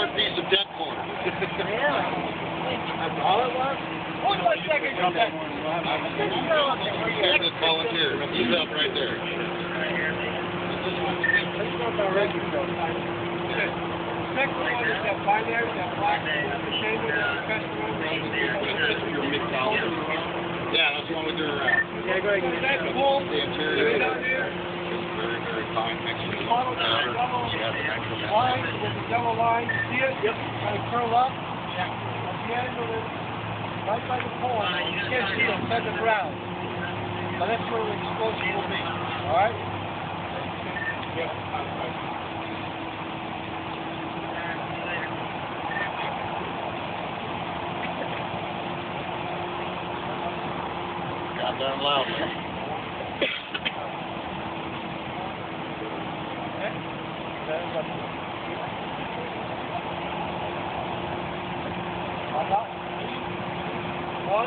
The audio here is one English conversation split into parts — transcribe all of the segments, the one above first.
piece of dead corn. That's all it was? Hold on a second. That's a volunteer. He's up right there. Let's go to our regular show. Second one is that binary, that black container that we customer. Yeah, that's the one with your Yeah, go ahead. That's cool. the interior. Down there. Very, very fine mixture. Model double line with the double line. See it? Yep. Kind of curl up. Yeah. At the end of it, right by the corn. You can't see it inside the ground. But that's where the explosion will be. All right? Yep. Goddamn loud. One.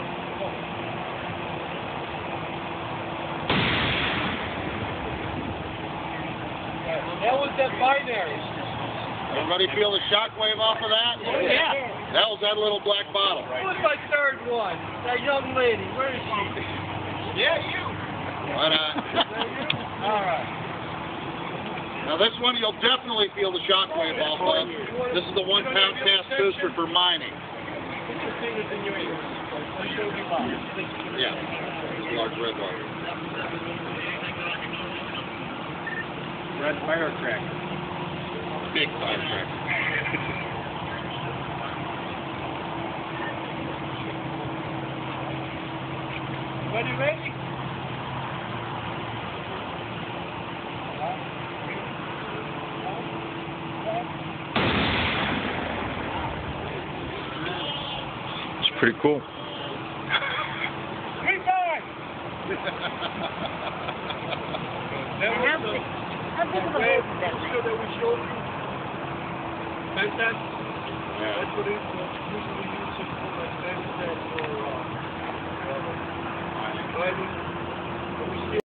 That was that binary. Everybody feel the shockwave off of that? Oh, yeah. That was that little black bottle. Who was my third one? That young lady. Where is she? Yeah, you. Why not? All right. Now this one you'll definitely feel the shockwave off of. This is the 1 pound cast booster for mining. Put your fingers in your ears. Yeah. Large red one. Red firecracker. Big firecracker. Everybody ready? It's pretty cool. 3 times! How big of a boat is that? That we showed you. Fantastic. Yeah. That's what it is. Usually use it for like that for mining.